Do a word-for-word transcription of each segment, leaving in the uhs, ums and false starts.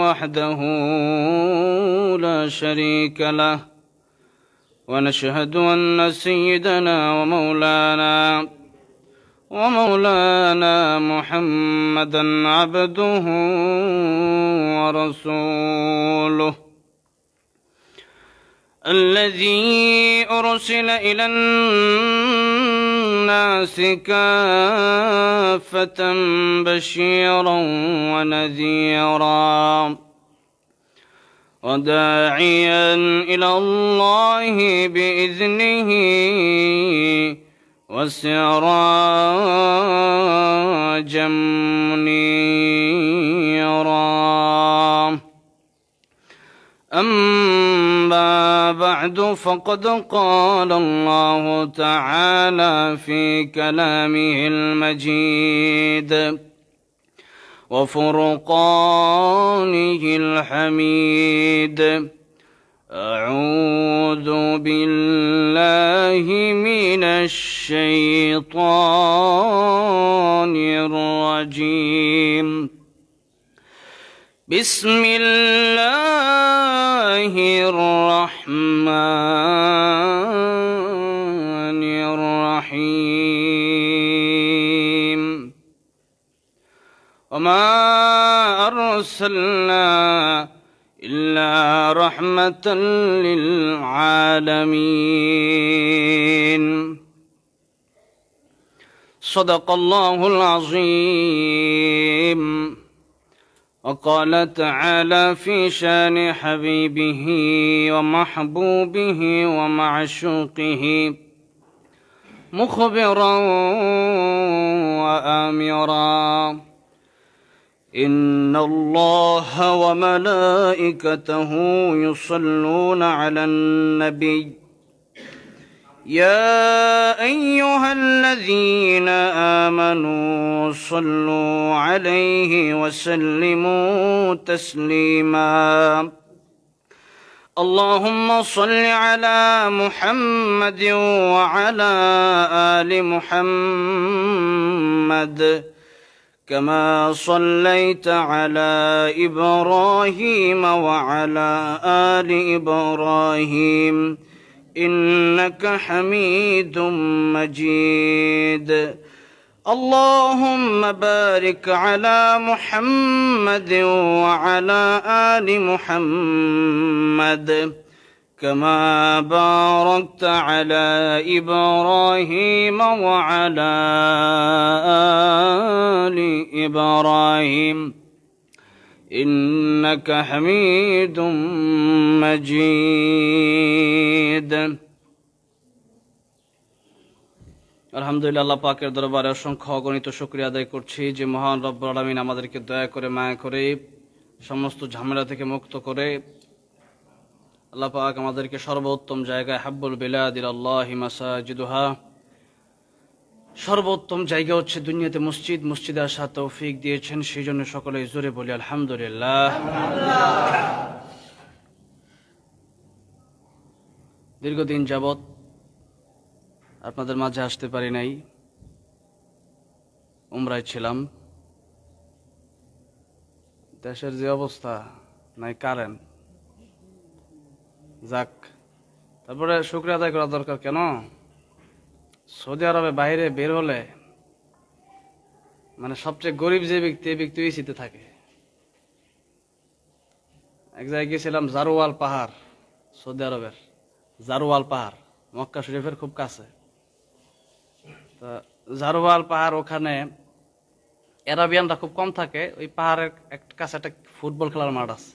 وحده لا شريك له ونشهد أن سيدنا ومولانا ومولانا محمدا عبده ورسوله الذي أرسل إلى الناس كافة بشيرا ونذيرا وداعيا إلى الله بإذنه وسراجا منيرا أما بعد فقد قال الله تعالى في كلامه المجيد وفرقانه الحميد أعوذ بالله من الشيطان الرجيم بسم الله الرحمن الرحيم وما أرسلنا إلا رحمة للعالمين صدق الله العظيم وقال تعالى في شان حبيبه ومحبوبه ومعشوقه مخبرا وآمرا إن الله وملائكته يصلون على النبي يا أيها الذين آمنوا صلوا عليه وسلموا تسليما اللهم صل على محمد وعلى آل محمد كما صليت على إبراهيم وعلى آل إبراهيم إنك حميد مجيد اللهم بارك على محمد وعلى آل محمد كما باركت على إبراهيم وعلى آل إبراهيم إنك حميد مجيد আলহামদুলিল্লাহ আল্লাহ পাকের দরবারে অসংখ্য অগণিত শুকরিয়া আদায় করছি যে মহান রব্বুল আলামিন আমাদেরকে দয়া করে মায়া করে সমস্ত ঝামেলা থেকে মুক্ত করে আল্লাহ পাক আমাদেরকে সর্বোত্তম জায়গায় হাব্বুল বিলাদিল্লাহি মাসাজিদুহা সর্বোত্তম জায়গা হচ্ছে দুনিয়াতে মসজিদ মসজিদে আসার তৌফিক দিয়েছেন সেই জন্য সকলে জোরে বলি আলহামদুলিল্লাহ। দীর্ঘদিন যাবত আপনাদের মাঝে আসতে পারি নাই, উমরায় ছিলাম। দেশের যে অবস্থা, নাই কারেন্ট, যাক তারপরে শুকরিয়া আদায় করা দরকার। কেন সৌদি আরবে বাইরে বের হলে মানে সবচেয়ে গরিব যে ব্যক্তি এই ব্যক্তি এসিতে থাকে। এক জায়গায় গিয়েছিলাম জারোয়াল পাহাড়, সৌদি আরবের জারোয়াল পাহাড় মক্কা শরীফের খুব কাছে। তা জারোয়াল পাহাড়, ওখানে আরাবিয়ানরা খুব কম থাকে। ওই পাহাড়ের কাছে একটা ফুটবল খেলার মাঠ আছে।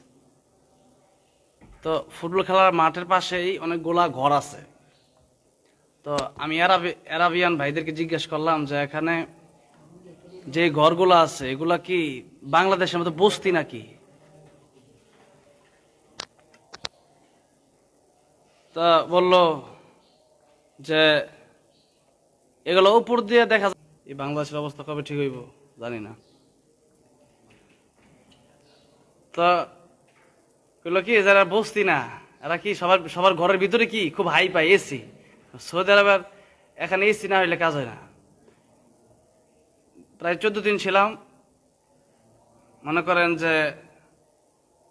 তো ফুটবল খেলার মাঠের পাশেই অনেকগুলা ঘর আছে। তো আমি আরাবিয়ান ভাইদেরকে জিজ্ঞেস করলাম যে এখানে যে ঘরগুলো আছে এগুলা কি বাংলাদেশের মতো বস্তি নাকি? তা বলল যে এগুলো উপর দিয়ে দেখা যায়। এই বাংলাদেশের অবস্থা কবে ঠিক হইব জানি না। তো এগুলো কি যারা বস্তি না, এরা কি সবার সবার ঘরের ভিতরে কি খুব হাই পাই এসি। সৌদি আরবের এখানে এসি না হইলে কাজ হয় না। প্রায় চোদ্দ দিন ছিলাম। মনে করেন যে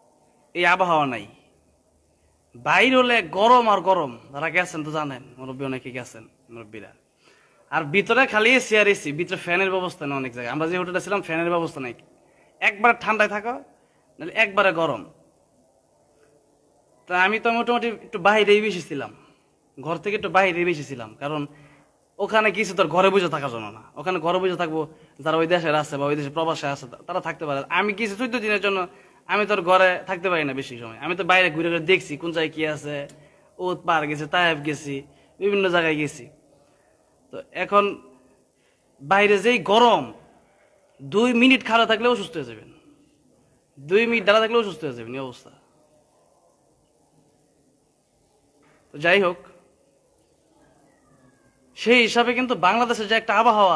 এই আবহাওয়া নাই। বাইর হলে গরম আর গরম, যারা গেছেন তো জানেন, মুরব্বী অনেকে গেছেন মুরব্বীরা। আর ভিতরে খালি এসি আর এসি, ভিতরে ফ্যানের ব্যবস্থা নেই অনেক জায়গায়। আমরা যে হোটেলে ছিলাম ফ্যানের ব্যবস্থা নেই, একবারে ঠান্ডায় থাকো নাহলে একবারে গরম। তা আমি তো মোটামুটি একটু বাইরেই বেশি ছিলাম, ঘর থেকে একটু বাইরেই বেশি ছিলাম, কারণ ওখানে কিছু তোর ঘরে বুঝে থাকার জন্য না। ওখানে ঘরে বুঝে থাকবো যারা ওই দেশের আছে বা ওই দেশে প্রবাসে আছে তারা থাকতে পারে। আমি কিছু চোদ্দ দিনের জন্য আমি তোর ঘরে থাকতে পারি না বেশি সময়। আমি তো বাইরে ঘুরে ঘুরে দেখছি কোন জায়গায় কি আছে, ওত পার গেছি, তায়েব গেছি, বিভিন্ন জায়গায় গেছি। তো এখন বাইরে যেই গরম, দুই মিনিট খাড়া থাকলে অসুস্থ হয়ে যাবেন, দুই মিনিট দাঁড়া থাকলে অসুস্থ হয়ে যাবেন এই অবস্থা। তো যাই হোক, সেই হিসাবে কিন্তু বাংলাদেশের যে একটা আবহাওয়া,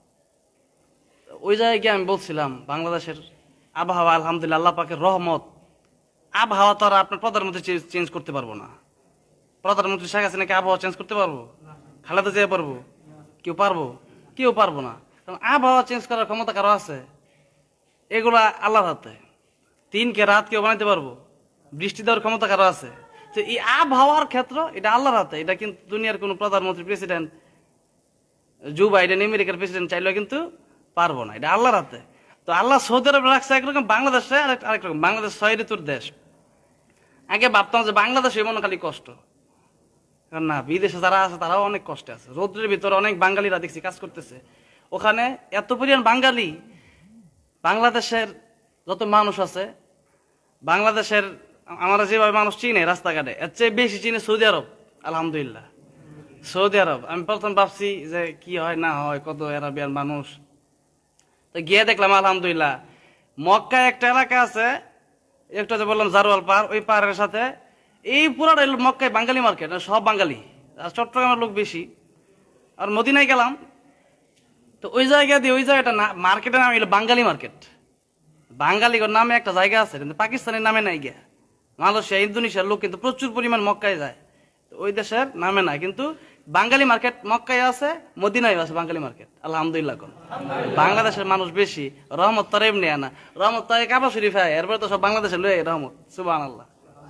ওই জায়গায় গিয়ে আমি বলছিলাম বাংলাদেশের আবহাওয়া আলহামদুলিল্লাহ আল্লাহ পাকের রহমত। আবহাওয়া তো আর আপনার প্রধানমন্ত্রী চেঞ্জ করতে পারবো না। প্রধানমন্ত্রী শেখ হাসিনাকে আবহাওয়া চেঞ্জ করতে পারবো? খালেদা জিয়া পারবো? কেউ পারবো? কেউ পারবো না। কারণ আবহাওয়া চেঞ্জ করার ক্ষমতা কারো আছে? এগুলা আল্লাহর হাতে। দিনকে রাত কেউ বানাইতে পারবো? বৃষ্টি দেওয়ার ক্ষমতা কারো আছে? তো এই আবহাওয়ার ক্ষেত্র এটা আল্লাহর হাতে। এটা কিন্তু দুনিয়ার কোনো প্রধানমন্ত্রী, প্রেসিডেন্ট, জো বাইডেন আমেরিকার প্রেসিডেন্ট চাইলেও কিন্তু পারবো না, এটা আল্লাহর হাতে। তো আল্লাহ সৌদি আরবে রাখছে একরকম, বাংলাদেশে আরেক রকম। বাংলাদেশ ছয় ঋতুর দেশ। আগে ভাবতাম যে বাংলাদেশে মনে খালি কষ্ট, না বিদেশে যারা আছে তারাও অনেক কষ্টে আছে। রৌদ্রের ভিতরে অনেক বাঙালিরা দেখছি কাজ করতেছে। ওখানে এত পরিমাণ বাঙালি, বাংলাদেশের যত মানুষ আছে, বাংলাদেশের আমরা যেভাবে মানুষ চিনে রাস্তাঘাটে, এর চেয়ে বেশি চিনে সৌদি আরব। আলহামদুলিল্লাহ সৌদি আরব। আমি প্রথম ভাবছি যে কি হয় না হয়, কত আরবিয়ান মানুষ। তো গিয়ে দেখলাম আলহামদুলিল্লাহ, মক্কায় একটা এলাকা আছে, একটা যে বললাম জারোয়াল পাহাড়, ওই পাহাড়ের সাথে এই পুরাটা মক্কায় বাঙালি মার্কেট, সব বাঙালি। আর চট্টগ্রামের লোক বেশি। আর মদিনায় গেলাম, তো ওই জায়গা দিয়ে ওই জায়গাটা না, মার্কেটের নাম হলো বাঙালি মার্কেট। বাঙালিগর নামে একটা জায়গা আছে, কিন্তু পাকিস্তানের নামে নাই গিয়া। মালয়েশিয়া, ইন্দোনেশিয়ার লোক কিন্তু প্রচুর পরিমাণ মক্কায় যায়, তো ওই দেশের নামে নাই। কিন্তু বাঙালি মার্কেট মক্কায় আছে, মদিনায় আছে বাঙালি মার্কেট। আলহামদুলিল্লাহ। কোন বাংলাদেশের মানুষ বেশি, রহমত তার এমনি আনা, রহমত তাই কাবা শরীফ হয়, এরপরে তো সব বাংলাদেশে লয়ে রহমত। সুবহানাল্লাহ।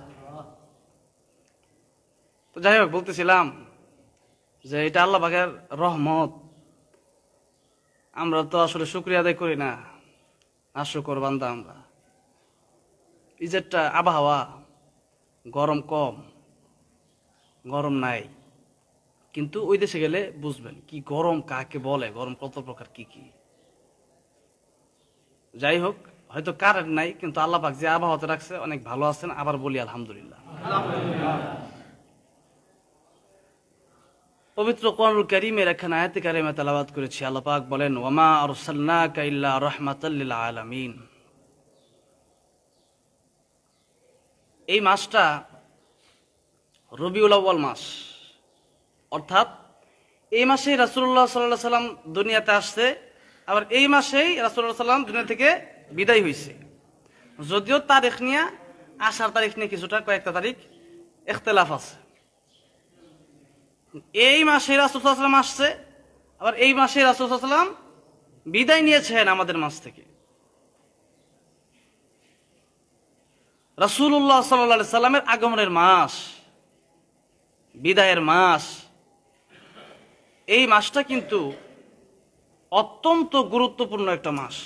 তো যাই হোক, বলতেছিলাম যে এটা আল্লাহ পাকের রহমত। আমরা তো আসলে শুকরিয়া আদায় করি না, নাশুকর বান্দা আমরা। এই যে একটা আবহাওয়া, গরম কম, গরম নাই, কিন্তু ওই দেশে গেলে বুঝবেন কি গরম কাকে বলে, গরম কত প্রকার কি কি। যাই হোক, হয়তো কারেন্ট নাই, কিন্তু আল্লাহ পাক যে আবহাওয়াতে রাখছে অনেক ভালো আছেন। আবার বলি আলহামদুলিল্লাহ। পবিত্র কোরআনুল কারীমের একখানা আয়াতে কারিমা তেলাওয়াত করেছি। আল্লাহ পাক বলেন, ওয়ামা আরসালনাকা ইল্লা রাহমাতাল লিল আলামিন। এই মাসটা রবিউল আউয়াল মাস, অর্থাৎ এই মাসেই রাসূলুল্লাহ সাল্লাল্লাহু আলাইহি সাল্লাম দুনিয়াতে আসছে, আবার এই মাসেই রাসূলুল্লাহ সাল্লাম দুনিয়া থেকে বিদায় হয়েছে। যদিও তারিখ নিয়ে, আসার তারিখ নিয়ে কিছুটা কয়েকটা তারিখ ইখতিলাফ আছে। এই মাসে রাসূল সাল্লাল্লাহু আলাইহি সাল্লাম আসছে, আবার এই মাসে রাসূল সাল্লাল্লাহু আলাইহি সাল্লাম বিদায় নিয়েছেন আমাদের মাঝ থেকে। রাসূলুল্লাহ সাল্লাল্লাহু আলাইহি সাল্লামের আগমনের মাস, বিদায়ের মাস। এই মাসটা কিন্তু অত্যন্ত গুরুত্বপূর্ণ একটা মাস।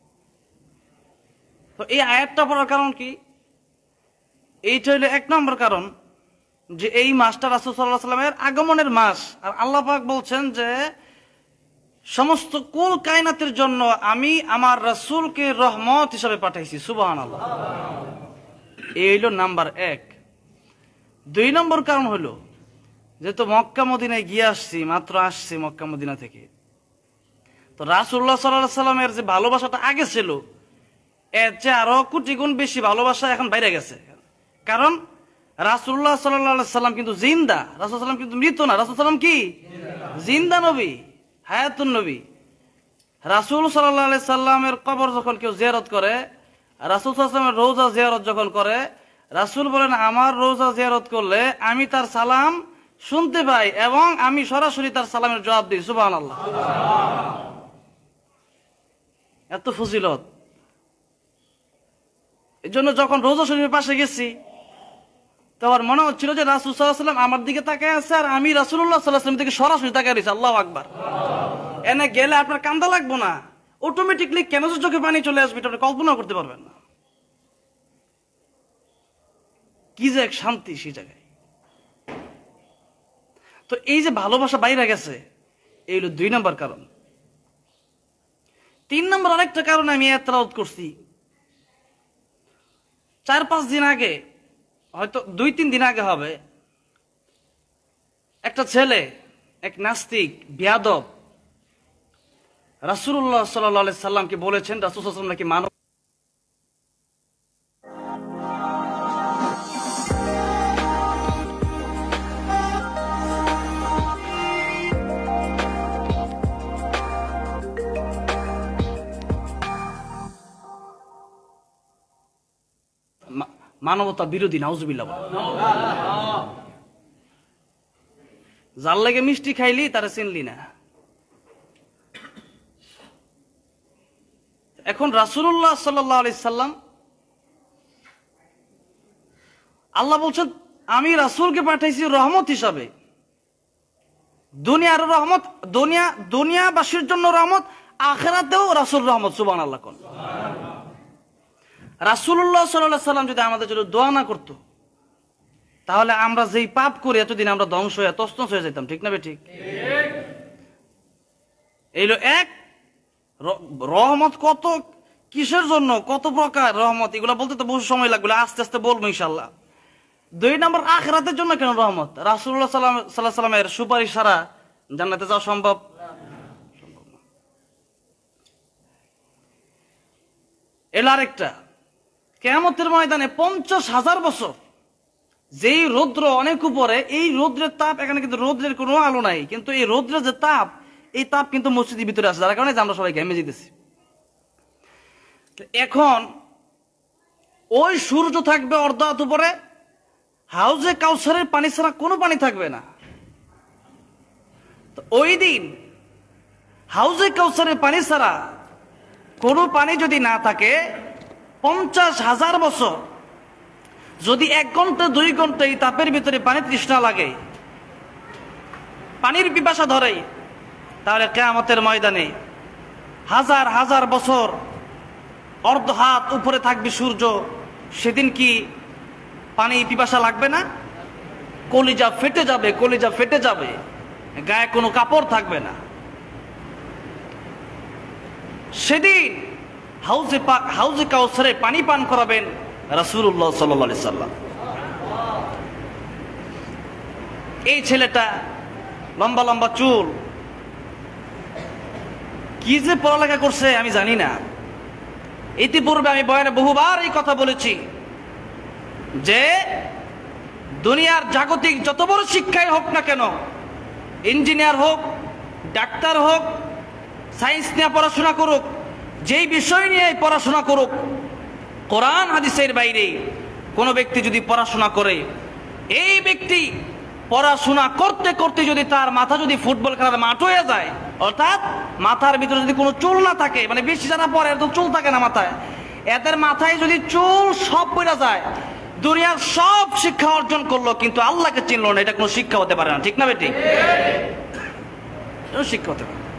তো এই আয়াতটা পড়ার কারণ কি? এইটা হলো এক নম্বর কারণ, যে এই মাসটা রাসূল সাল্লাল্লাহু আলাইহি সাল্লামের আগমনের মাস। আর আল্লাহ পাক বলছেন যে সমস্ত কুল কায়নাতের জন্য আমি আমার রাসূলকে রহমত হিসাবে পাঠাইছি। সুবহানাল্লাহ। এই হলো নাম্বার এক। দুই নম্বর কারণ হলো, যেহেতু মক্কা মদিনায় গিয়ে আসছি, মাত্র আসছি মক্কা মদিনা থেকে, তো রাসূলুল্লাহ সাল্লাল্লাহু আলাইহি সাল্লামের যে ভালোবাসাটা আগে ছিল, এর চেয়ে আরো কোটি গুণ বেশি ভালোবাসা এখন বাইরে গেছে। কারণ রাসূলুল্লাহ সাল্লাল্লাহু আলাইহি সাল্লাম কিন্তু জিন্দা, রাসূল সাল্লাম কিন্তু মৃত না। রাসূল সাল্লাম কি জিন্দা নবী, হায়াতুন নবী। রাসূল সাল্লাল্লাহু আলাইহি সাল্লামের কবর যখন কেউ জিয়ারত করে, রাসূল সাল্লাল্লাহু আলাইহি সাল্লামের রওজা জিয়ারত যখন করে, রাসূল বলেন আমার রওজা জিয়ারত করলে আমি তার সালাম শুনতে পাই এবং আমি সরাসরি তার সালামের জবাব দিই। সুবহানাল্লাহ। এত ফজিলত। এই জন্য যখন রোজা শরীফের পাশে গেছি, তো আমার মনে হচ্ছিল যে রাসূল সাল্লাল্লাহু আলাইহি ওয়াসাল্লাম আমার দিকে তাকায় আছে, আর আমি রাসূলুল্লাহ সাল্লাল্লাহু আলাইহি ওয়াসাল্লাম থেকে সরাসরি তাকায় রয়েছি। আল্লাহু আকবার। এনে গেলে আপনার কান্দা লাগবো না, অটোমেটিকলি কেন যে চোখে পানি চলে আসবে এটা আপনি কল্পনা করতে পারবেন না। কি যে এক শান্তি সেই জায়গায়। তো এই যে ভালোবাসা বাইরে গেছে, এই হলো দুই নম্বর কারণ। তিন নম্বর আরেকটা কারণে আমি এতরাউত করছি। চার পাঁচ দিন আগে, হয়তো দুই তিন দিন আগে হবে, একটা ছেলে, এক নাস্তিক বেয়াদব রাসূলুল্লাহ সাল্লাল্লাহু আলাইহি সাল্লামকে বলেছেন রাসূল সাল্লাল্লাহু আলাইহি ওয়াসাল্লাম নাকি মানব মানবতা বিরোধী। নাউজুবিল্লাহ। যার লাগে মিষ্টি খাইলি তারা চিনলি না। এখন রাসূলুল্লাহ সাল্লাল্লাহু আলাইহি সাল্লাম, আল্লাহ বলছেন আমি রাসূলকে পাঠাইছি রহমত হিসাবে, দুনিয়ার রহমত, দুনিয়া দুনিয়াবাসীর জন্য রহমত, আখিরাতেও রাসূল রহমত। সুবহানাল্লাহ। কোন রাসূলুল্লাহ সাল্লাল্লাহু আলাইহি সাল্লাম যদি আমাদের জন্য দোয়া না করতো, তাহলে আমরা যেই পাপ করি এতদিন আমরা ধ্বংস হয়ে তছনছ হয়ে যেতাম। ঠিক না বে ঠিক? এইলো এক রহমত। কত কিসের জন্য, কত প্রকার রহমত, এগুলো বলতে তো বহু সময় লাগবে, আস্তে আস্তে বলবো ইনশাআল্লাহ। দুই নম্বর, আখিরাতের জন্য কেন রহমত? রাসূলুল্লাহ সাল্লাল্লাহু আলাইহি সাল্লামের সুপারিশ ছাড়া জান্নাতে যাওয়া সম্ভব সম্ভব না। এর আরেকটা, কিয়ামতের ময়দানে পঞ্চাশ হাজার বছর যেই রৌদ্র অনেক উপরে, এই রৌদ্রের তাপ, এখানে কিন্তু রৌদ্রের কোনো আলো নাই, কিন্তু এই রৌদ্রের যে তাপ, এই তাপ কিন্তু মসজিদের ভিতরে আছে, যার কারণে আমরা সবাই ঘেমে যেতেছি। এখন ওই সূর্য থাকবে অর্ধ হাত উপরে, হাউজে কাউসারের পানি ছাড়া কোনো পানি থাকবে না। তো ওই দিন হাউজে কাউসারের পানি ছাড়া কোনো পানি যদি না থাকে, পঞ্চাশ হাজার বছর যদি এক ঘন্টা দুই ঘন্টা এই তাপের ভিতরে পানি তৃষ্ণা লাগে, পানির পিপাসা ধরে, তাহলে কিয়ামতের ময়দানে হাজার হাজার বছর অর্ধ হাত উপরে থাকবে সূর্য, সেদিন কি পানি পিপাসা লাগবে না? কলিজা ফেটে যাবে, কলিজা ফেটে যাবে, গায়ে কোনো কাপড় থাকবে না। সেদিন হাউজে হাউজে কাউসারে পানি পান করাবেন রাসূলুল্লাহ সাল্লাল্লাহু আলাইহি সাল্লাম। এই ছেলেটা লম্বা লম্বা চুল, কি যে পড়ালেখা করছে আমি জানি না। ইতিপূর্বে আমি বয়ানে বহুবার এই কথা বলেছি যে দুনিয়ার জাগতিক যত বড় শিক্ষাই হোক না কেন, ইঞ্জিনিয়ার হোক, ডাক্তার হোক, সায়েন্স নিয়ে পড়াশোনা করুক, যেই বিষয় নিয়ে পড়াশোনা করুক, কোরআন হাদিসের বাইরে কোনো ব্যক্তি যদি পড়াশোনা করে, এই ব্যক্তি পড়াশোনা করতে করতে যদি তার মাথা যদি ফুটবল খেলার মাঠ হয়ে যায়, অর্থাৎ মাথার ভিতরে যদি কোনো চুল না থাকে, মানে বেশি যারা পড়ে এত চুল থাকে না মাথায়, এদের মাথায় যদি চুল সব পড়ে যায়, দুনিয়ার সব শিক্ষা অর্জন করলো কিন্তু আল্লাহকে চিনলো না, এটা কোনো শিক্ষা হতে পারে না। ঠিক না বেটি? শিক্ষা হতে পারে।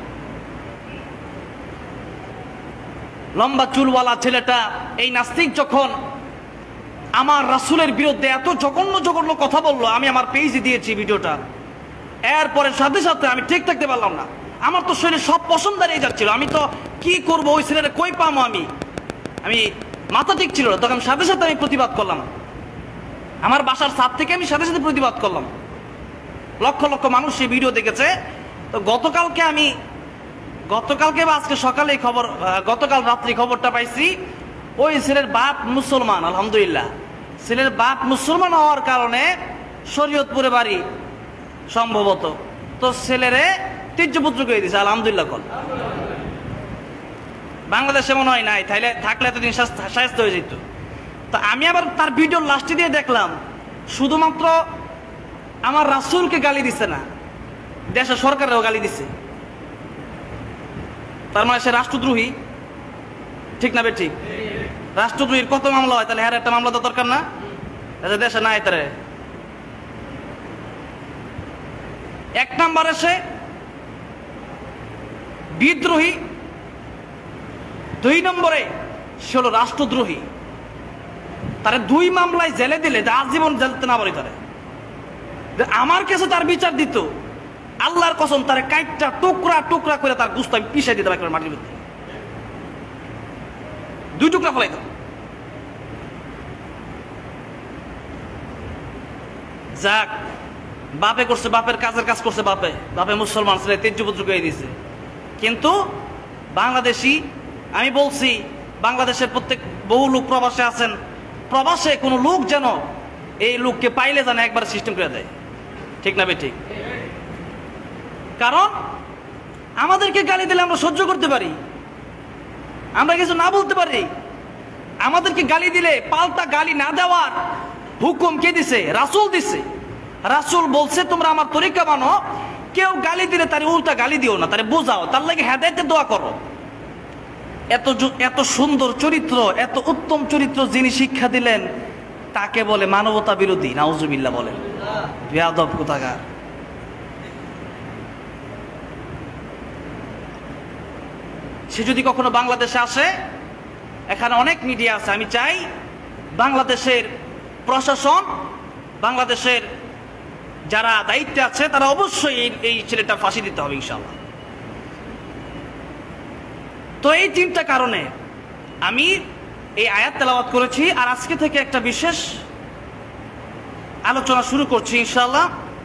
লম্বা চুলওয়ালা ছেলেটা, এই নাস্তিক, যখন আমার রাসূলের বিরুদ্ধে এত জঘন্য জঘন্য কথা বললো, আমি আমার পেজে দিয়েছি ভিডিওটা, এরপরে সাথে সাথে আমি ঠিক থাকতে পারলাম না, আমার তো শরীরে সব পছন্দ দাঁড়িয়ে যাচ্ছিল, আমি তো কি করব, ওই ছেলেটা কই পামো, আমি আমি মাথা ঠিক ছিল না, তখন সাথে সাথে আমি প্রতিবাদ করলাম, আমার বাসার ছাদ থেকে আমি সাথে সাথে প্রতিবাদ করলাম। লক্ষ লক্ষ মানুষ সেই ভিডিও দেখেছে। তো গতকালকে আমি গতকালকে বা আজকে সকালে খবর, গতকাল রাত্রি খবরটা পাইছি, ওই ছেলের বাপ মুসলমান, আলহামদুলিল্লাহ, ছেলের বাপ মুসলমান হওয়ার কারণে শরীয়তপুরে বাড়ি সম্ভবত, তো ছেলেরে তীর্যপুত্র করে দিয়েছে, আলহামদুলিল্লাহ। কল বাংলাদেশে মনে হয় নাই, তাইলে থাকলে এতদিন শায়েস্তা হয়ে যেত। তো আমি আবার তার ভিডিও লাস্টে দিয়ে দেখলাম, শুধুমাত্র আমার রাসূলকে গালি দিচ্ছে না, দেশের সরকারেও গালি দিচ্ছে। তার মানে সে রাষ্ট্রদ্রোহী। ঠিক না বে ঠিক? রাষ্ট্রদ্রোহীর কত মামলা হয়, তাহলে হ্যাঁ একটা মামলা তো দরকার না? দেশে নাই তারে। এক নাম্বার এসে বিদ্রোহী, দুই নম্বরে সে হলো রাষ্ট্রদ্রোহী। তারে দুই মামলায় জেলে দিলে আজীবন জেলতে না বলি তারে, আমার কাছে তার বিচার দিত, আল্লাহর কসম তারে কাইটটা টুকরা টুকরা করে তার গুস্ত আমি পিছাই দিতাম একবার মাটির মধ্যে, দুই টুকরা ফেলাইতাম। যাক, বাপে করছে, বাপের কাজের কাজ করছে, বাপে বাপে মুসলমান ছেলে তেজ্যপুত্র করে দিয়েছে। কিন্তু বাংলাদেশি, আমি বলছি বাংলাদেশের প্রত্যেক বহু লোক প্রবাসে আছেন, প্রবাসে কোনো লোক যেন এই লোককে পাইলে যেন একবার সিস্টেম করে দেয়, ঠিক না বেঠিক? কারণ আমাদেরকে গালি দিলে আমরা সহ্য করতে পারি, আমরা কিছু না বলতে পারি। আমাদেরকে গালি দিলে পাল্টা গালি না দেওয়ার হুকুম কে দিছে? রাসূল দিছে। রাসূল বলছে তোমরা আমার তরিকা মানো, কেউ গালি দিলে তারে উল্টা গালি দিও না, তারে বোঝাও, তার লাগে হেদায়েতের দোয়া করো। এত এত সুন্দর চরিত্র, এত উত্তম চরিত্র যিনি শিক্ষা দিলেন তাকে বলে মানবতা বিরোধী, নাউজুবিল্লাহ বলেন, বেয়াদব কোথাকার। সে যদি কখনো বাংলাদেশে আসে, এখানে অনেক মিডিয়া আছে, আমি চাই বাংলাদেশের প্রশাসন, বাংলাদেশের যারা দায়িত্বে আছে তারা অবশ্যই এই ছেলেটা ফাঁসি দিতে হবে ইনশাআল্লাহ। তো এই তিনটা কারণে আমি এই আয়াত তেলাওয়াত করেছি, আর আজকে থেকে একটা বিশেষ আলোচনা শুরু করছি ইনশাআল্লাহ।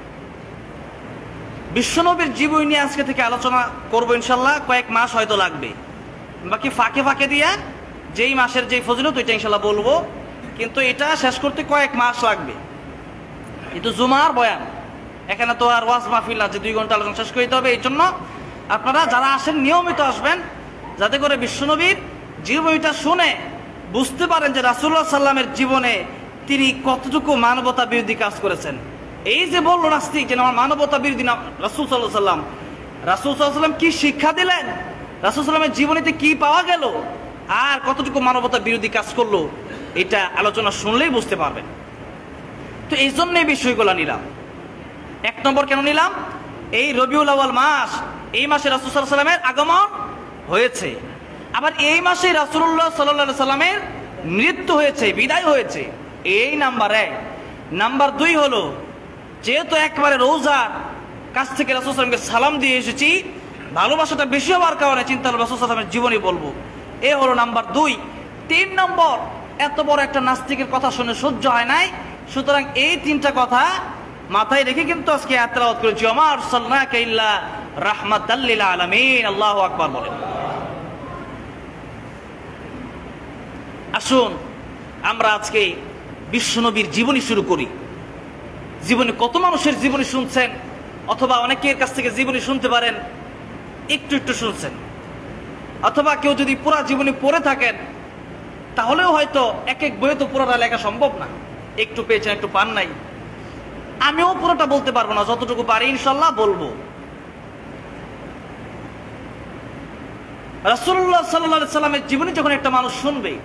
বিশ্বনবীর জীবনী নিয়ে আজকে থেকে আলোচনা করব ইনশাআল্লাহ। কয়েক মাস হয়তো লাগবে, বাকি ফাঁকে ফাঁকে দিয়ে যেই মাসের যেই ফজিলত ওইটা ইনশাআল্লাহ বলবো, কিন্তু এটা শেষ করতে কয়েক মাস লাগবে। কিন্তু জুমার বয়ান, এখানে তো আর ওয়াজ মাহফিল আছে, দুই ঘন্টা আলোচনা শেষ করতে হবে। এই জন্য আপনারা যারা আসেন নিয়মিত আসবেন, যাতে করে বিশ্বনবীর জীবনীটা শুনে বুঝতে পারেন যে রাসূলুল্লাহ সাল্লামের জীবনে তিনি কতটুকু মানবতা বিরোধী কাজ করেছেন। এই যে বললো নাস্তিক যে আমার মানবতা বিরোধী না, রাসূল সাল্লাল্লাহু আলাইহি সাল্লাম, রাসূল সাল্লাল্লাহু আলাইহি সাল্লাম কি শিক্ষা দিলেন, রাসূল সাল্লামের জীবনীতে কি পাওয়া গেল, আর কতটুকু মানবতা বিরোধী কাজ করলো, এটা আলোচনা শুনলেই বুঝতে পারবেন। তো এই জন্য এই বিষয়গুলো নিলাম। এক নম্বর কেন নিলাম? এই রবিউল আউয়াল মাস, এই মাসে রাসূল সাল্লাল্লাহু আলাইহি সাল্লামের আগমন হয়েছে, আবার এই মাসে রাসূলুল্লাহ সাল্লাল্লাহু আলাইহি সাল্লামের মৃত্যু হয়েছে, বিদায় হয়েছে। এই নাম্বার এক। নাম্বার দুই হলো, যেহেতু একবারে রোজার কাছ থেকে রাসূল সাল্লাল্লাহু আলাইহি সাল্লামকে সালাম দিয়ে এসেছি, ভালোবাসাটা বেশি হওয়ার কারণে চিন্তা হলো রাসূল সাল্লাল্লাহু আলাইহি সাল্লামের জীবনী বলবো। এ হলো নাম্বার দুই। তিন নম্বর, এত বড় একটা নাস্তিকের কথা শুনে সহ্য হয় নাই, সুতরাং এই তিনটা কথা মাথায় রেখে কিন্তু আজকে আয়াত তেলাওয়াত করেছি, ওয়া মা আরসালনাকা ইল্লা রাহমাতাল লিল আলামিন। আল্লাহু আকবার বলেন। আসুন আমরা আজকে বিশ্বনবীর জীবনী শুরু করি। জীবনী, কত মানুষের জীবনী শুনছেন, অথবা অনেকের কাছ থেকে জীবনী শুনতে পারেন, একটু একটু শুনছেন, অথবা কেউ যদি পুরা জীবনী পড়ে থাকেন তাহলেও হয়তো এক এক বইয়ে তো পুরোটা লেখা সম্ভব না, একটু পেয়েছেন একটু পান নাই। আমিও পুরোটা বলতে পারবো না, যতটুকু পারি ইনশাল্লাহ বলবো। রাসূলুল্লাহ সাল্লাল্লাহু আলাইহি সাল্লামের জীবনী যখন একটা মানুষ শুনবে,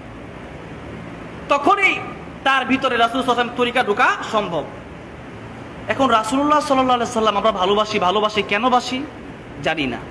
তখনই তার ভিতরে রাসূল সাল্লাল্লাহু আলাইহি ওয়াসাল্লাম তরিকা ঢোকা সম্ভব। এখন রাসূলুল্লাহ সাল্লাল্লাহু আলাইহি সাল্লাম আমরা ভালোবাসি, ভালোবাসি কেন বাসি জানি না।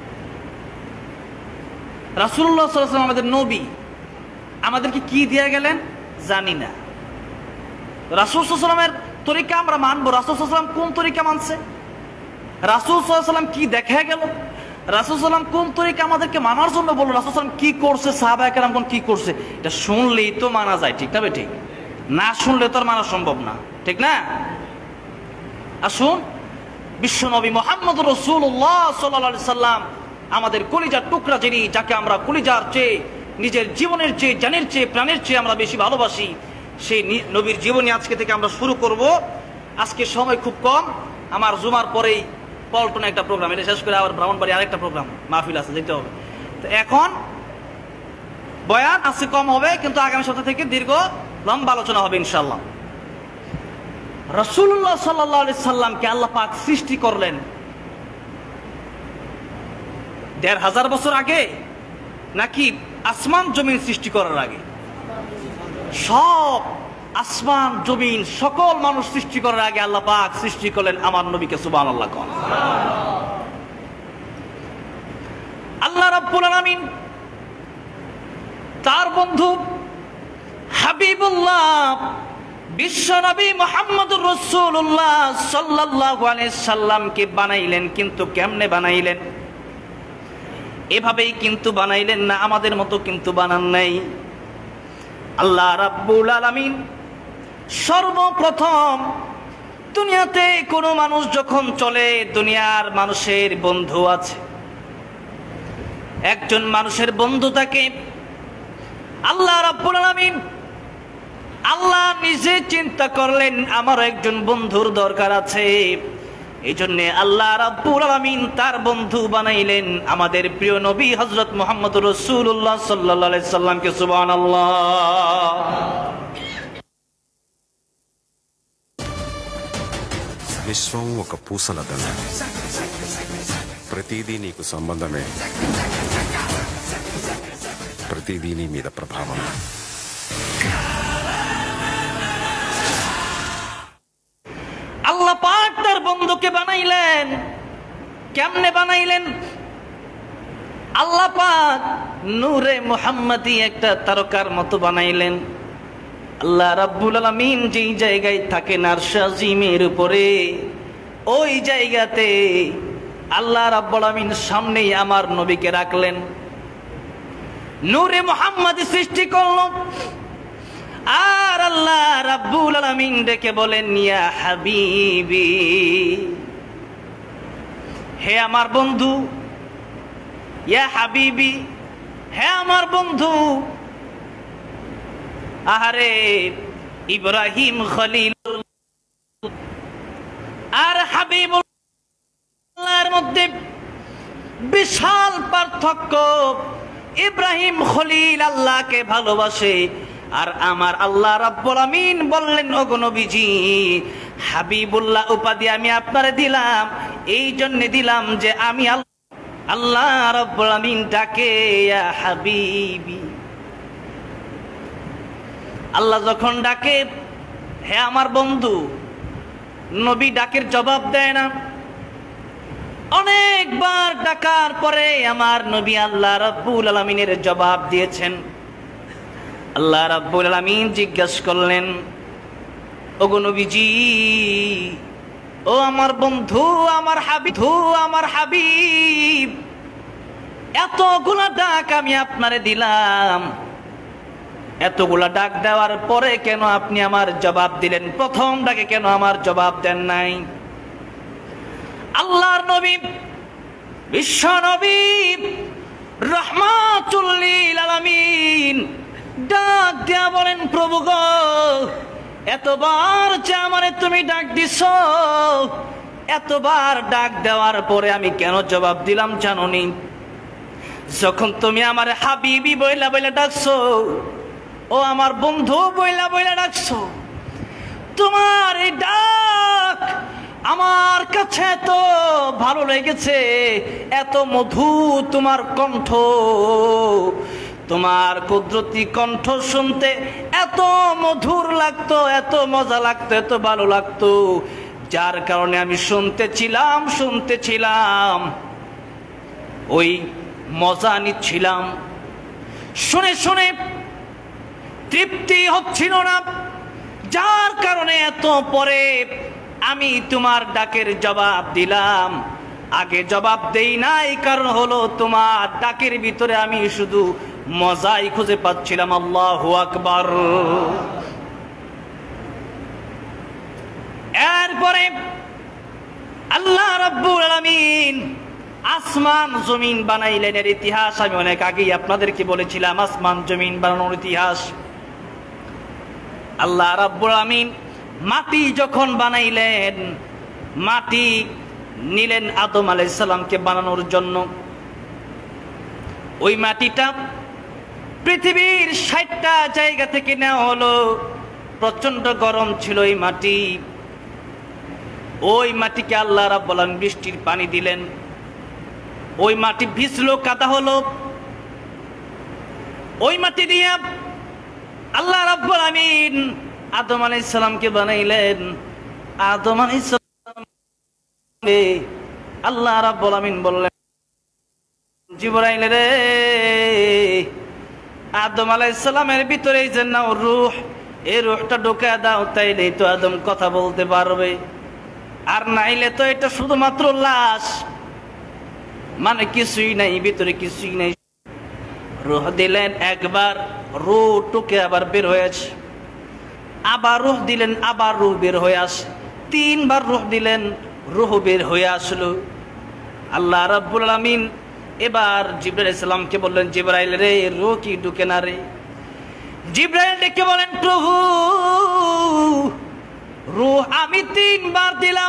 রাসূলুল্লাহ সাল্লাল্লাহু আলাইহি ওয়াসাল্লাম আমাদের নবী, আমাদেরকে কি দিয়ে গেলেন জানি না। রাসূল সাল্লাল্লাহু আলাইহি ওয়াসাল্লামের তরিকা আমরা মানবো, রাসূল সাল্লাল্লাহু আলাইহি ওয়াসাল্লাম কোন তরিকা মানছে, রাসূল সাল্লাল্লাহু আলাইহি ওয়াসাল্লাম কি দেখা গেল, রাসূল সাল্লাল্লাহু আলাইহি ওয়াসাল্লাম কোন তরিকা আমাদেরকে মানার জন্য বলল, রাসূল সাল্লাল্লাহু আলাইহি ওয়াসাল্লাম কি করছে, সাহাবায়ে কেরামগণ কি করছে, এটা শুনলেই তো মানা যায়, ঠিক না বেঠিক? না শুনলে তো আর মানা সম্ভব না, ঠিক না? আসুন বিশ্বনবী মুহাম্মদুর রাসূলুল্লাহ সাল্লাল্লাহু আলাইহি সাল্লাম, আমাদের কলিজার টুকরা, যিনি, যাকে আমরা কলিজার চেয়ে, নিজের জীবনের চেয়ে, জানের চেয়ে, প্রাণের চেয়ে আমরা বেশি ভালোবাসি, সেই নবীর জীবনী আজকে থেকে আমরা শুরু করব। আজকে সময় খুব কম, আমার জুমার পরেই পল্টনে একটা প্রোগ্রাম, এটা শেষ করে আবার ব্রাহ্মণবাড়ি আরেকটা প্রোগ্রাম মাহফিল আছে, যেতে হবে। তো এখন বয়ান আজকে কম হবে, কিন্তু আগামী সপ্তাহ থেকে দীর্ঘ লম্বা আলোচনা হবে ইনশাআল্লাহ। রাসূলুল্লাহ সাল্লাল্লাহু আলাইহি সাল্লামকে আল্লাহ পাক সৃষ্টি করলেন দেড় হাজার বছর আগে, নাকি আসমান জমিন সৃষ্টি করার আগে? সব আসমান জমিন সকল মানুষ সৃষ্টি করার আগে আল্লাহ পাক সৃষ্টি করলেন আমার নবীকে। সুবহানাল্লাহ। আল্লাহ রাব্বুল আলামিন তার বন্ধু হাবিবুল্লাহ বিশ্ব নবী মুহাম্মদুর রাসূলুল্লাহ সাল্লাল্লাহু আলাইহি সাল্লামকে বানাইলেন। কিন্তু কেমনে বানাইলেন? এভাবেই কিন্তু বানাইলেন না, আমাদের মতো কিন্তু বানান নাই। আল্লাহ রাব্বুল আলামিন সর্বপ্রথম দুনিয়াতে কোনো মানুষ যখন চলে, দুনিয়ার মানুষের বন্ধু আছে, একজন মানুষের বন্ধু থাকে। আল্লাহ রাব্বুল আলামিন আল্লাহ নিজে চিন্তা করলেন আমার একজন বন্ধুর দরকার আছে। এই জন্য আল্লাহ রাব্বুল আলামিন তার বন্ধু বানাইলেন আমাদের প্রিয় নবী হযরত মুহাম্মদুর রাসূলুল্লাহ সাল্লাল্লাহু আলাইহি সাল্লামকে। সুবহানাল্লাহ। విశ్వం ఒక పూసలదన ప్రతిదీ నీకు సంబంధమే, ప్రతిదీ నీ మీద ప్రభావం। আল্লাহ পাক তার বন্ধুকে বানাইলেন। কেমনে বানাইলেন? আল্লাহ পাক নূরে মুহাম্মাদি একটা তারকার মতো বানাইলেন। আল্লাহ রাব্বুল আলামিন যেই জায়গায় থাকেন আরশ আজিমের উপরে, ওই জায়গাতে আল্লাহ রাব্বুল আলামিন সামনেই আমার নবীকে রাখলেন। নূরে মুহাম্মাদি সৃষ্টি করলেন। আর আল্লাহ রাব্বুল আলামিন ডেকে বলেন ইয়া হাবিবি, হে আমার বন্ধু, ইয়া হাবিবি, হে আমার বন্ধু। আহারে ইব্রাহিম খলিল আর হাবিবুল্লাহর মধ্যে বিশাল পার্থক্য। ইব্রাহিম খলিল আল্লাহকে ভালোবাসে, আর আমার আল্লাহ রাব্বুল আমিন বললেন ওগো নবীজি, হাবিবুল্লাহ উপাধি আমি আপনারে দিলাম, এই জন্য দিলাম যে আমি আল্লাহ রাব্বুল আমিন ডাকে ইয়া হাবিবি। আল্লাহ যখন ডাকে হে আমার বন্ধু, নবী ডাকের জবাব দেয় না। অনেকবার ডাকার পরে আমার নবী আল্লাহ রাব্বুল আলামিনের জবাব দিয়েছেন। আল্লাহ রাব্বুল আলামিন জিজ্ঞাসা করলেন ওগো নবীজি, ও আমার বন্ধু, আমার হাবিব, আমার হাবিব, এতগুলা ডাক আমি আপনারে দিলাম, এতগুলা ডাক দেওয়ার পরে কেন আপনি আমার জবাব দিলেন? প্রথম ডাকে কেন আমার জবাব দেন নাই? আল্লাহর নবী বিশ্ব নবী রাহমাতুল লিল আলামিন ডাক দিয়া বলেন প্রভু গো, এতবার যে আমারে তুমি ডাক দিছো, এতবার ডাক দেওয়ার পরে আমি কেন জবাব দিলাম জানোনি? যখন তুমি আমারে হাবিবি বইলা বইলা ডাকছো, ও আমার বন্ধু বইলা বইলা ডাকছো, তোমার এই ডাক আমার কাছে তো ভালো লেগেছে, এত মধু তোমার কণ্ঠ, তোমার কুদরতি কণ্ঠ শুনতে এত মধুর লাগতো, এত মজা লাগতো, এত ভালো লাগতো, যার কারণে আমি শুনতেছিলাম শুনতেছিলাম ওই মজা নিচ্ছিলাম। শুনে শুনে তৃপ্তি হচ্ছিল না, যার কারণে এত পরে আমি তোমার ডাকের জবাব দিলাম। আগে জবাব দেই নাই, কারণ হলো তোমার ডাকের ভিতরে আমি শুধু মজাই খুঁজে পাচ্ছিলাম। আল্লাহু আকবার। এরপরে আল্লাহ রাব্বুল আলামিন আসমান জমিন বানাইলেন। এর ইতিহাস আমি অনেক আগেই আপনাদেরকে বলেছিলাম, আসমান জমিন বানানোর ইতিহাস। আল্লাহ রাব্বুল আলামিন মাটি যখন বানাইলেন, মাটি নিলেন আদম আলাইহিস সালামকে বানানোর জন্য। ওই মাটিটা পৃথিবীর ষাটটা জায়গা থেকে নেওয়া হলো। প্রচন্ড গরম ছিল এই মাটি। ওই মাটিকে আল্লাহ রাব্বুল আলামিন বৃষ্টির পানি দিলেন। ওই মাটি ভিজলো, কাদা হলো। ওই মাটি দিয়ে আল্লাহ রাব্বুল আমিন আদম আলাইহিস সালামকে বানাইলেন। আদম আলাইহিস সালাম আল্লাহ রাব্বুল আমিন বললেন, জিবরাইল রে, আদম আলাইহিস সালামের ভিতরে যে নাও রূহ, এই রূহটা ঢোকা দাও, তাইলেই তো আদম কথা বলতে পারবে, আর নাইলে তো এটা শুধুমাত্র লাশ, মানে কিছুই নাই, ভিতরে কিছুই নাই। রূহ দিলেন একবার, রূহ টুকে আবার বের হয়েছে, আবার রূহ দিলেন, আবার রূহ বের হয়ে আসে, তিনবার রূহ দিলেন, রূহ বের হয়ে আসলো। আল্লাহ রাব্বুল আলামিন এবার জিবরাইল আলাইহিস সালামকে বললেন, জিবরাইল রে, রূহ কি ঢুকে না রে? জিবরাইল ডেকে বলেন, প্রভু, রূহ আমি তিনবার দিলাম,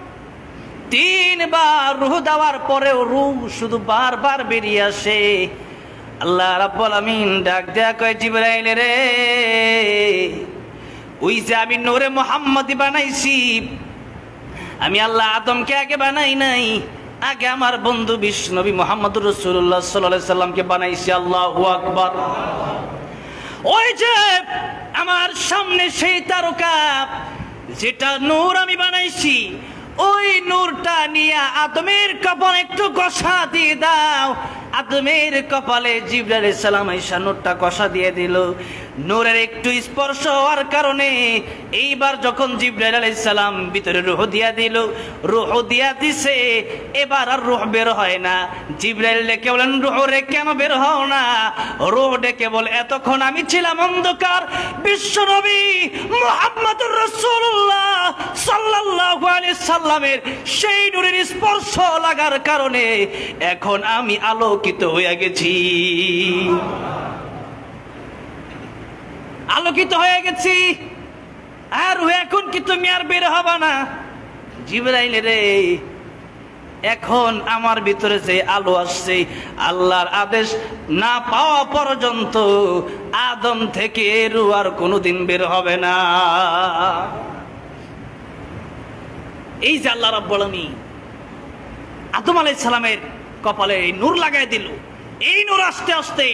তিনবার রূহ দেওয়ার পরেও রূহ শুধু বারবার বেরিয়ে আসে। আল্লাহ রাব্বুল আমিন ডাক দেয়া কয়, জিবরাইল রে, ওই যে আমি নূরে মুহাম্মদি বানাইছি, আমি আল্লাহ আদমকে আগে বানাই নাই, আগে আমার বন্ধু বিশ্ব নবী মুহাম্মদুর রাসূলুল্লাহ সাল্লাল্লাহু আলাইহি সাল্লামকে বানাইছি। আল্লাহু আকবার। ওই যে আমার সামনে সেই তারকা, যেটা নূর আমি বানাইছি, ওই নূরটা নিয়ে আদমের কপালে একটু ঘষা দিয়ে দাও। আদমের কপালে জিবরাইল আলাইহিস সালাম আইসা নূরটা ঘষা দিয়ে দিল। নূরের একটু স্পর্শ হওয়ার কারণে এইবার যখন জিবরাইল আলাইহিস সালাম ভিতরে রূহ দিয়া দিল, রূহ দিয়া দিছে, এবার আর রূহ বের হয় না। জিবরাইল ডেকে বলেন, রূহ রে কেন বের হও না? রূহ ডেকে বলে, এতক্ষণ আমি ছিলাম অন্ধকার, বিশ্ব নবী মুহাম্মদুর রাসূলুল্লাহ সাল্লাল্লাহু আলাইহি সাল্লামের সেই নূরের স্পর্শ লাগার কারণে এখন আমি আলোকিত হয়ে গেছি, আলোকিত হয়ে গেছি, আর এখন কি তুমি আর বের হবা না? জিবরাইল রে, এখন আমার ভিতরে যে আলো আসছে, আল্লাহর আদেশ না পাওয়া পর্যন্ত আদম থেকে রূহ আর কোনোদিন বের হবে না। এই যে আল্লাহ রাব্বুল আমিন আদম আলাইহিস সালামের কপালে এই নূর লাগাই দিল, এই নূর আস্তে আস্তে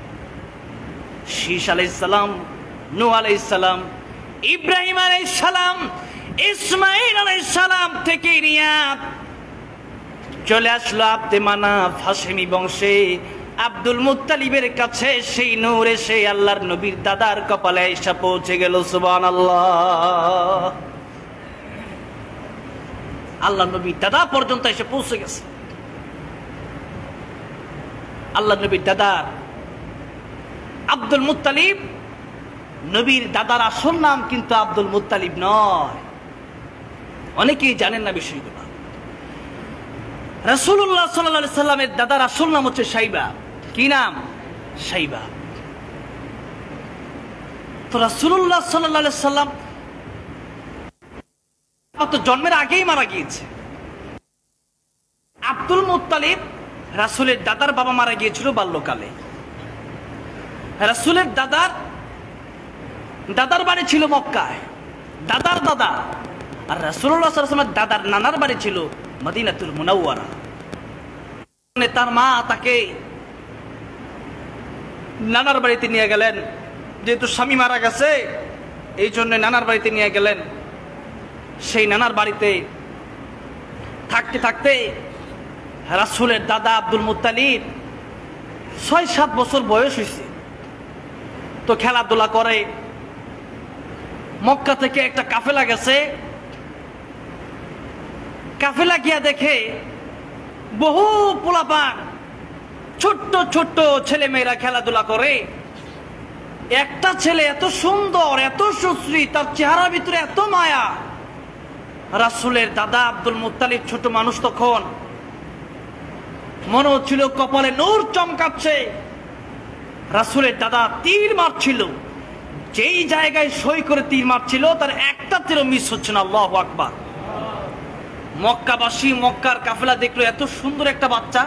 শীশ আলাইহিস সালাম, নূহ আলাইহিস সালাম, ইব্রাহিম আলাইহিস সালাম, ইসমাঈল আলাইহিস সালাম থেকে নিয়ে চলে আসলো আব্দে মানাফ হাশেমি বংশে, আব্দুল মুত্তালিবের কাছে সেই নূর এসে আল্লাহর নবীর দাদার কপালে এসে পৌঁছে গেল। সুবহানাল্লাহ। আল্লাহ নবীর দাদা পর্যন্ত এসে পৌঁছে গেছে। আল্লাহ নবীর দাদা আব্দুল মুত্তালিব, নবীর দাদার আসল নাম কিন্তু আব্দুল মুত্তালিব নয়, অনেকেই জানেন না বিষয়গুলো। রাসূলুল্লাহ সাল্লাল্লাহু আলাইহি সাল্লামের দাদার আসল নাম হচ্ছে শাইবা। কি নাম? শাইবা। তো রাসূলুল্লাহ সাল্লাল্লাহু আলাইহি সাল্লাম তো জন্মের আগেই মারা গিয়েছে। আব্দুল মুত্তালিব রাসূলের দাদার বাবা মারা গিয়েছিল বাল্যকালে। রাসূলের দাদার দাদার বাড়ি ছিল মক্কায়, দাদার দাদা, আর রাসূলুল্লাহ সাল্লাল্লাহু আলাইহি ওয়াসাল্লামের দাদার নানার বাড়ি ছিল মদিনাতুল মুনাওয়ারা। তার মা তাকে নানার বাড়িতে নিয়ে গেলেন, যেহেতু স্বামী মারা গেছে এই জন্য নানার বাড়িতে নিয়ে গেলেন। সেই নানার বাড়িতে থাকতে থাকতে রাসূলের দাদা আব্দুল মুত্তালিব ছয় সাত বছর বয়স হয়েছে। তো খেলাধুলা করে, মক্কা থেকে একটা কাফেলা গেছে, কাফেলা গিয়া দেখে বহু পোলাপান ছোট্ট ছোট্ট ছেলে মেয়েরা খেলাধুলা করে। একটা ছেলে এত সুন্দর, এত সুশ্রী, তার চেহারার ভিতরে এত মায়া। রাসূলের দাদা আব্দুল মুত্তালিব ছোট মানুষ, তখন মনে হচ্ছিল কপালে নূর চমকাচ্ছে। রাসূলের দাদা তীর মারছিল, যেই জায়গায় সই করে তীর মারছিল তার একটা তীরও মিস হচ্ছে না। আল্লাহু আকবার। মক্কাবাসী, মক্কার কাফেলা দেখলো এত সুন্দর একটা বাচ্চা,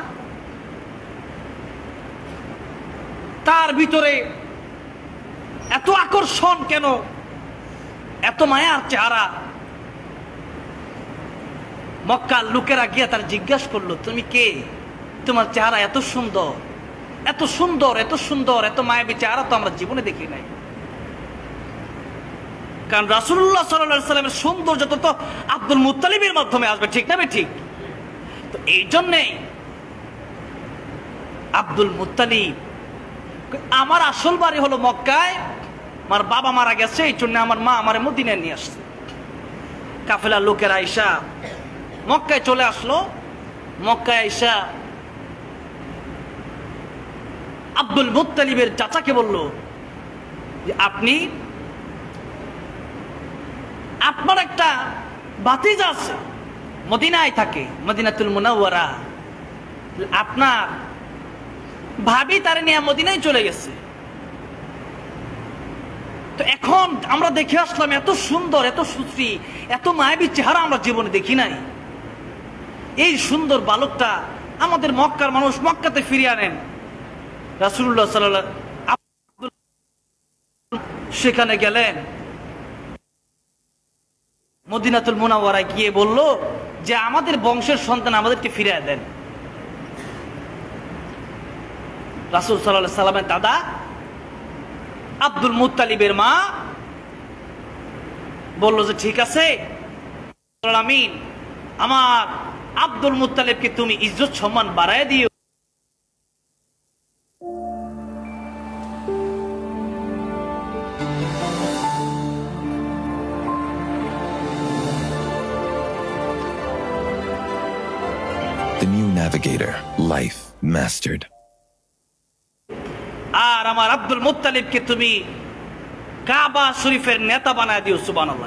তার ভিতরে এত আকর্ষণ কেন, এত মায়ার চেহারা। মক্কার লোকেরা গিয়ে তার জিজ্ঞাসা করলো, তুমি কে? তোমার চেহারা এত সুন্দর, এত সুন্দর, এত সুন্দর, এত মায়াবী চেহারা তো আমরা জীবনে দেখি নাই। কারণ রাসূলুল্লাহ সাল্লাল্লাহু আলাইহি সাল্লামের সৌন্দর্য তো আব্দুল মুত্তালিবের মাধ্যমে আসবে, ঠিক না? ঠিক। তো এই জন্যেই আব্দুল মুত্তালিব, আমার আসল বাড়ি হলো মক্কায়, আমার বাবা মারা গেছে, এই জন্য আমার মা আমার মদিনায় নিয়ে আসছে। কাফেলার লোকেরা আইসা মক্কায় চলে আসলো। মক্কায় আইসা আব্দুল মুত্তালিবের চাচাকে বলল যে আপনি, আপনার একটা ভাতিজা আছে, মদিনায় থাকে, মদিনাতুল মুনাওয়ারা, আপনার ভাবি তারে নিয়ে মদিনায় চলে গেছে। তো এখন আমরা দেখে আসলাম এত সুন্দর, এত সুশ্রী, এত মায়াবী চেহারা আমরা জীবনে দেখি নাই। এই সুন্দর বালকটা আমাদের মক্কার মানুষ মক্কাতে ফিরিয়ে আনেন। রাসূলুল্লাহ সাল্লাল্লাহু আলাইহি সেখানে গেলেন, মদিনাতুল মুনাওয়ারায় গিয়ে বলল যে আমাদের বংশের সন্তান আমাদেরকে ফিরিয়ে দেন। রাসূল সাল্লাল্লাহু আলাইহি সাল্লামের দাদা আব্দুল মুত্তালিবের মা বলল যে ঠিক আছে, আমিন, আমার আব্দুল মুত্তালিবকে তুমি ইজ্জত সম্মান বাড়ায় দিও। The new navigator, life mastered. আর আমার আব্দুল মুত্তালিবকে তুমি কাবা শরীফের নেতা বানায় দিও। সুবহানাল্লাহ।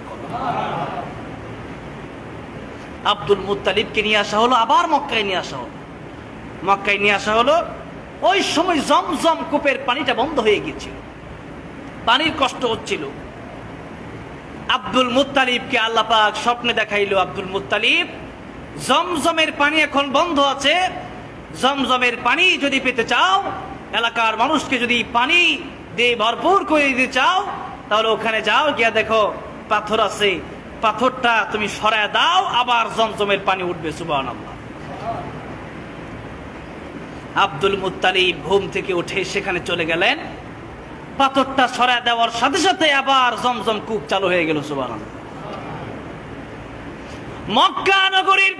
আব্দুল মুত্তালিবকে নিয়ে আসা হলো, আবার মক্কায় নিয়ে আসা হলো। মক্কায় নিয়ে আসা হলো, ওই সময় জমজম কূপের পানিটা বন্ধ হয়ে গিয়েছিল, পানির কষ্ট হচ্ছিল। আব্দুল মুত্তালিবকে আল্লাহ পাক স্বপ্নে দেখাইলো, আব্দুল মুত্তালিব, জমজমের পানি এখন বন্ধ আছে, জমজমের পানি যদি পেতে চাও, এলাকার মানুষকে যদি পানি দিয়ে ভরপুর করে দিতে চাও, তাহলে ওখানে যাও, গিয়া দেখো পাথর আছে, পাথরটা তুমি সরায় দাও, আবার জমজমের পানি উঠবে। সুবহানাল্লাহ। আব্দুল মুত্তালিব ঘুম থেকে উঠে সেখানে চলে গেলেন, পাথরটা সরায় দেওয়ার সাথে সাথে আবার জমজম কূপ চালু হয়ে গেল। সুবহানাল্লাহ। মক্কা নগরীর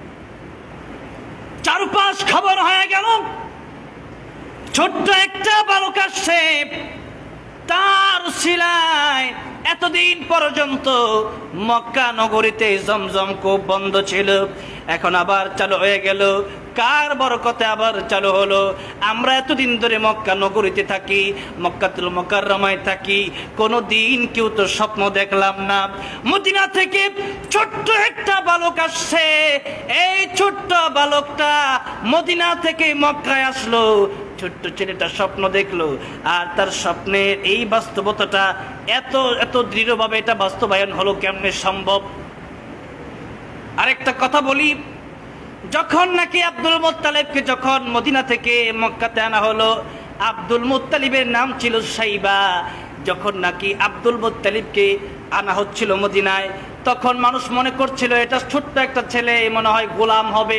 চারপাশ খবর হয়ে গেল, ছোট্ট একটা বালক আসছে, তার শিলায় এতদিন পর্যন্ত মক্কা নগরীতে জমজম কূপ বন্ধ ছিল, এখন আবার চালু হয়ে গেল। কার বরকতে আবার চালু হলো? আমরা এতদিন ধরে মক্কা নগরীতে থাকি, মক্কাতুল মুকাররমায় থাকি, কোনো দিন কেউ তো স্বপ্ন দেখলাম না মদিনা থেকে ছোট্ট একটা বালক আসছে। এই ছোট্ট বালকটা মদিনা থেকে মক্কায় আসলো, ছোট্ট ছেলেটা স্বপ্ন দেখলো, আর তার স্বপ্নের এই বাস্তবতাটা এত এত দৃঢ়ভাবে এটা বাস্তবায়ন হলো কেমনে সম্ভব? আরেকটা কথা বলি, যখন নাকি আব্দুল মুত্তালিবকে যখন মদিনা থেকে মক্কাতে আনা হলো, আব্দুল মুত্তালিবের নাম ছিল সাইবা। যখন নাকি আব্দুল মুত্তালিবকে আনা হচ্ছিল মদিনায়, তখন মানুষ মনে করছিল এটা ছোট্ট একটা ছেলে, মনে হয় গোলাম হবে।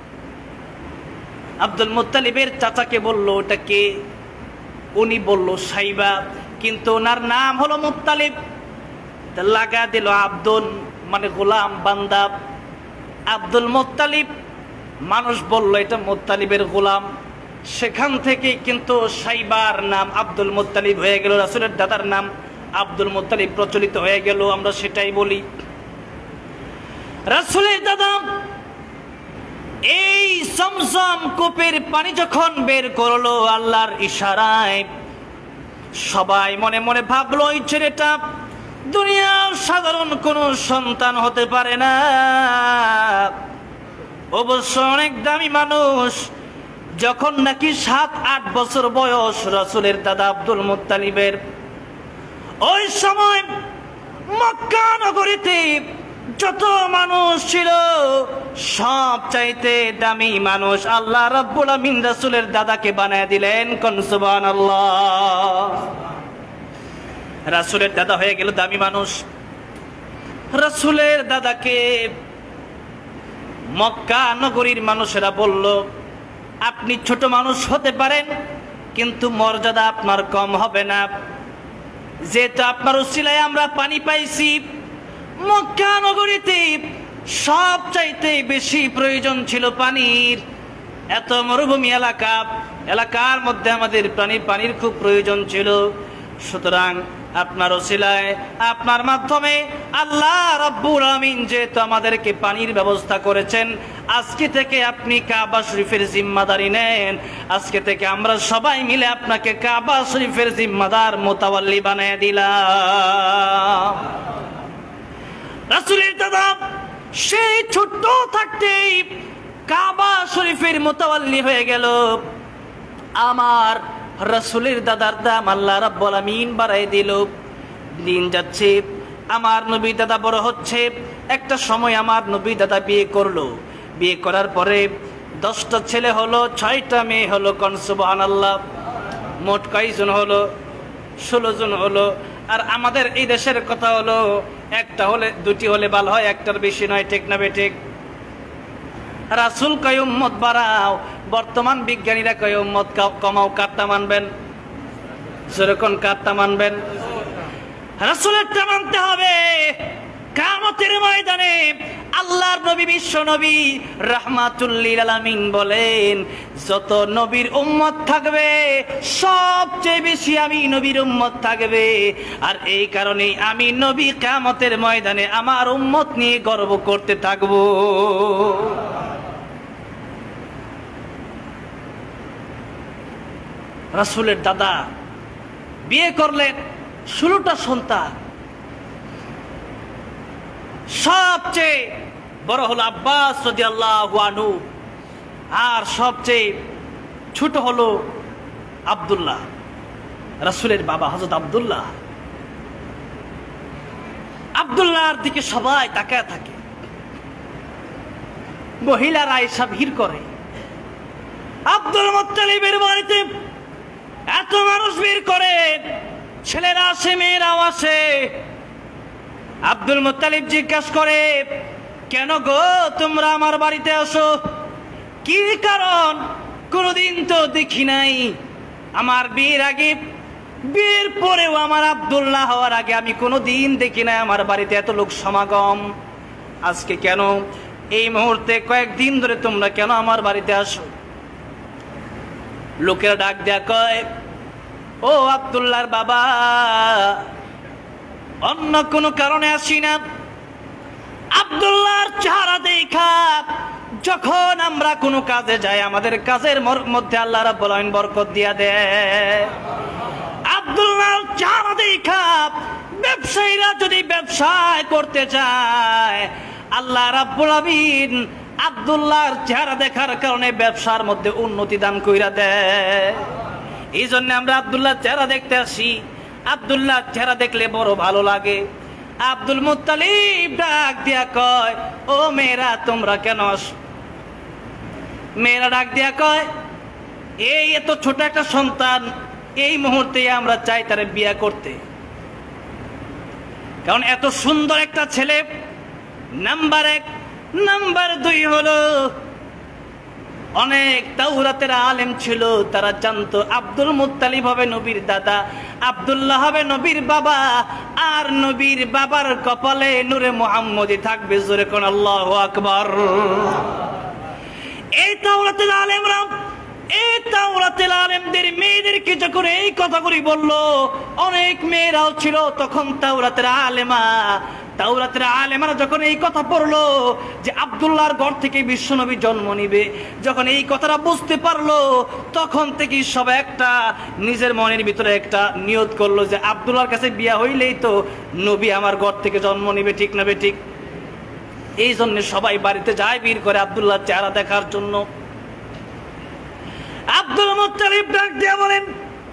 আব্দুল মুত্তালিবের চাচাকে বলল ওটা কে? উনি বলল সাইবা, কিন্তু ওনার নাম হলো মুত্তালিব। লাগা দিল আব্দুল, মানে গোলাম, বান্দা। আব্দুল মুত্তালিব, মানুষ বলল এটা মুত্তালিবের গোলাম। সেখান থেকে কিন্তু সাইবার নাম আব্দুল মুত্তালিব হয়ে গেল, রাসূলের দাদার নাম আব্দুল মুত্তালিব প্রচলিত হয়ে গেল। আমরা সেটাই বলি। রাসূলের দাদা এই জমজম কূপের পানি যখন বের করলো আল্লাহর ইশারায়, সবাই মনে মনে ভাবলো এই ছেলেটা দুনিয়ার সাধারণ কোনো সন্তান হতে পারে না, অবশ্য অনেক দামি মানুষ। যখন নাকি সাত আট বছর বয়স রাসূলের দাদা আব্দুল মুত্তালিবের, ওই সময় মক্কা নগরীতে যত মানুষ ছিল সব চাইতে দামি মানুষ আল্লাহ রাব্বুল আমিন রাসূলের দাদাকে বানায় দিলেন। কোন সুবহানাল্লাহ। রাসূলের দাদা হয়ে গেল দামি মানুষ। রাসূলের দাদাকে মক্কা নগরীর মানুষেরা বলল, আপনি ছোট মানুষ হতে পারেন, কিন্তু মর্যাদা আপনার কম হবে না। যেহেতু আপনার উসিলায় আমরা পানি পাইছি, মক্কা নগরীতে সবচাইতে বেশি প্রয়োজন ছিল পানির। এত মরুভূমি এলাকা, এলাকার মধ্যে আমাদের পানি পানির খুব প্রয়োজন ছিল। সুতরাং আপনার ওসিলায়, আপনার মাধ্যমে আল্লাহ রাব্বুল আমিন যেহেতু আমাদেরকে পানির ব্যবস্থা করেছেন, আজকে থেকে আপনি কাবা শরীফের জিম্মাদারি নেন। আজকে থেকে আমরা সবাই মিলে আপনাকে কাবা শরীফের জিম্মাদার মোতাওয়াল্লি বানিয়ে দিলাম। রাসূলের দাদা সেই ছোট্ট থাকতেই কাবা শরীফের মোতাওয়াল্লি হয়ে গেল। আমার রাসূলের দাদার দাম আল্লাহ রাব্বুল আমিন বাড়াই দিল। দিন যাচ্ছে, আমার নবী দাদা বড় হচ্ছে। একটা সময় আমার নবী দাদা বিয়ে করলো। বিয়ে করার পরে দশটা ছেলে হলো, ছয়টা মেয়ে হলো। কোন সুবহানাল্লাহ। মোট কয়জন হলো? ষোলো জন হলো। আর আমাদের এই দেশের কথা হলো, একটা হলে দুটি হলে ভালো হয়, একটার বেশি নয়। ঠিক না বেঠিক? রাসূল কয় উম্মত বাড়াও, বর্তমান বিজ্ঞানীরা কয় উম্মত কমাও। কারটা মানবেন? যেরকম কারটা মানবেন? রাসূলেরটা মানতে হবে। কিয়ামতের ময়দানে আল্লাহর নবী, বিশ্ব নবী রাহমাতুল লিল আলামিন বলেন, যত নবীর উম্মত থাকবে সবচেয়ে বেশি আমি নবীর উম্মত থাকবে। আর এই কারণেই আমি নবী কিয়ামতের ময়দানে আমার উম্মত নিয়ে গর্ব করতে থাকবো। রাসূলের দাদা বিয়ে করলেন, ষোলোটা সন্তান। সবচেয়ে বড় হলো আব্বাস রাদিয়াল্লাহু আনহু, আর সবচেয়ে ছোট হলো আব্দুল্লাহ, রাসূলের বাবা হযরত আব্দুল্লাহ। আব্দুল্লাহর দিকে সবাই তাকায় থাকে। মহিলারা এসব ভিড় করে। আব্দুল মুত্তালিবের বাড়িতে এত মানুষ ভিড় করে, ছেলেরা আসে, মেয়েরাও আসে। আব্দুল মুত্তালিব জিজ্ঞাসা করে, কেন গো তোমরা আমার বাড়িতে আসো? কি কারণ? কোনদিন তো দেখি নাই। আমার বিয়ের আগে, বিয়ের পরেও আমার আব্দুল্লাহ হওয়ার আগে আমি কোনোদিন দেখি নাই আমার বাড়িতে এত লোক সমাগম। আজকে কেন? এই মুহূর্তে কয়েকদিন ধরে তোমরা কেন আমার বাড়িতে আসো? লোকেরা ডাক দেয়া কয়, ও আব্দুল্লাহর বাবা, অন্য কোনো কারণে আসি না। আব্দুল্লাহর চেহারা দেখা যখন আমরা কোনো কাজে যাই, আমাদের কাজের মধ্যে আল্লাহ রাব্বুল আমিন বরকত দিয়া দেয়। আব্দুল্লাহর চেহারা দেখা ব্যবসায়ীরা যদি ব্যবসায় করতে চায়, আল্লাহ রাব্বুল আমিন আব্দুল্লাহর চেহারা দেখার কারণে ব্যবসার মধ্যে উন্নতি দান কইরা দেয়। এই জন্য আমরা আব্দুল্লাহর চেহারা দেখতে আসি। আব্দুল্লাহর চেহারা দেখলে বড় ভালো লাগে। আব্দুল মুত্তালিব ডাক দিয়া কয়, ও মেয়েরা তোমরা কেন আসো? মেয়েরা ডাক দিয়া কয়, এই এত ছোট একটা সন্তান, এই মুহূর্তে আমরা চাই তারে বিয়ে করতে। কারণ এত সুন্দর একটা ছেলে, নাম্বার এক। নাম্বার দুই হলো, অনেক তাওরাতের আলেম ছিল, তারা জানতো আব্দুল মুত্তালিব হবে নবীর দাদা, আব্দুল্লাহ হবে নবীর বাবা, আর নবীর বাবার কপালে নূরে মুহাম্মদী থাকবে। জোরে কোন আল্লাহু আকবার। এই তাওরাতের আলেমরা, এই তাওরাতের আলেমদের মেয়েদেরকে যখন এই কথাগুলি বললো, অনেক মেয়েরাও ছিল তখন তাওরাতের আলেমা। তাওরাতের আলেমারা যখন এই কথা পড়লো যে আব্দুল্লাহর ঘর থেকে বিশ্বনবী জন্ম নিবে, যখন এই কথাটা বুঝতে পারলো, তখন থেকে সব একটা নিজের মনের ভিতরে একটা নিয়ত করলো যে আব্দুল্লাহর কাছে বিয়া হইলেই তো নবী আমার ঘর থেকে জন্ম নিবে। ঠিক না বেঠিক? এই জন্য সবাই বাড়িতে যায় ভিড় করে আব্দুল্লাহর চেহারা দেখার জন্য। আব্দুল মুত্তালিব ডাক দিয়ে বলেন,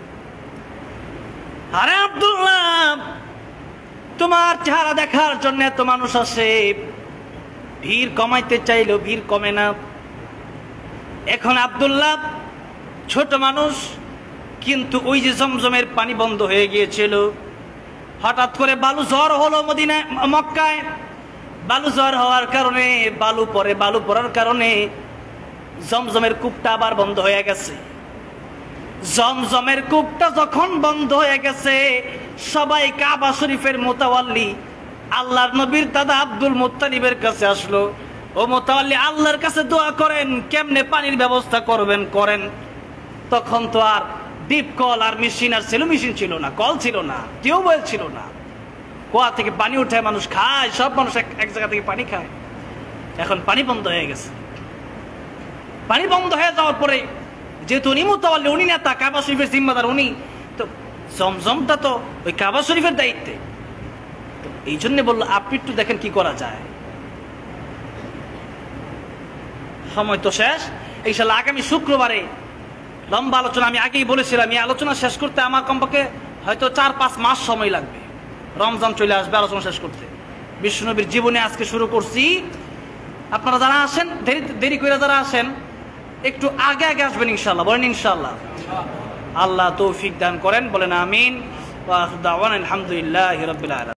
আরে আব্দুল্লাহ, তোমার চেহারা দেখার জন্য এত মানুষ আসে, ভিড় কমাইতে চাইলেও ভিড় কমে না। এখন আব্দুল্লাহ ছোট মানুষ, কিন্তু ওই যে জমজমের পানি বন্ধ হয়ে গিয়েছিল, হঠাৎ করে বালু ঝড় হলো মদিনায়, মক্কায়। বালু ঝড় হওয়ার কারণে, বালু পরে, বালু পড়ার কারণে জমজমের কূপটা আবার বন্ধ হয়ে গেছে। জমজমের কূপটা যখন বন্ধ হয়ে গেছে, সবাই কাবা শরীফের মোতাওয়াল্লি আল্লাহর নবীর দাদা আব্দুল মুত্তালিবের কাছে আসলো। ও মোতাওয়াল্লি, আল্লাহর কাছে দোয়া করেন, কেমনে পানির ব্যবস্থা করবেন করেন। তখন তো আর ডিপ কল আর মেশিন আর সেলো মেশিন ছিল না, কল ছিল না, টিউবওয়েল ছিল না। কুয়া থেকে পানি উঠে মানুষ খায়, সব মানুষ এক এক জায়গা থেকে পানি খায়। এখন পানি বন্ধ হয়ে গেছে। পানি বন্ধ হয়ে যাওয়ার পরে যেহেতু উনি মুতাওয়াল্লি, উনি নেতা, কাবা শরীফের জিম্মাদার উনি, তো জমজমটা তো ওই কাবা শরীফের দায়িত্বে। তো এই জন্য বললো আপনি একটু দেখেন কি করা যায়। সময় তো শেষ, ইনশাআল্লাহ আগামী শুক্রবারে লম্বা আলোচনা, আমি আগেই বলেছিলাম এই আলোচনা শেষ করতে আমার কমপক্ষে হয়তো চার পাঁচ মাস সময় লাগবে। রমজান চলে আসবে আলোচনা শেষ করতে। বিশ্বনবীর জীবনে আজকে শুরু করছি। আপনারা যারা আসেন, দেরি দেরি করে যারা আসেন একটু আগে আগে আসবেন ইনশাআল্লাহ, বলেন ইনশাআল্লাহ। আল্লাহ তৌফিক দান করেন, বলেন আমিন। ওয়া আখিরু দাওয়ানা আলহামদুলিল্লাহি রাব্বিল আলামিন।